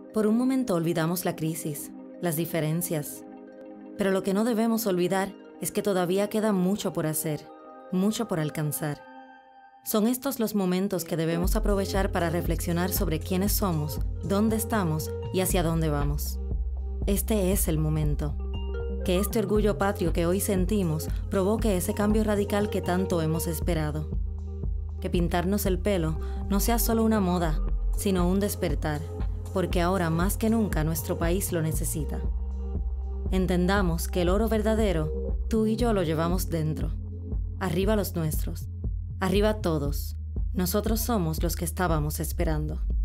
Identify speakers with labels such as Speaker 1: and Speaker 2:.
Speaker 1: Por un momento olvidamos la crisis, las diferencias. Pero lo que no debemos olvidar es que todavía queda mucho por hacer, mucho por alcanzar. Son estos los momentos que debemos aprovechar para reflexionar sobre quiénes somos, dónde estamos y hacia dónde vamos. Este es el momento. Que este orgullo patrio que hoy sentimos provoque ese cambio radical que tanto hemos esperado. Que pintarnos el pelo no sea solo una moda, sino un despertar, porque ahora más que nunca nuestro país lo necesita. Entendamos que el oro verdadero, tú y yo lo llevamos dentro. Arriba los nuestros. Arriba todos. Nosotros somos los que estábamos esperando.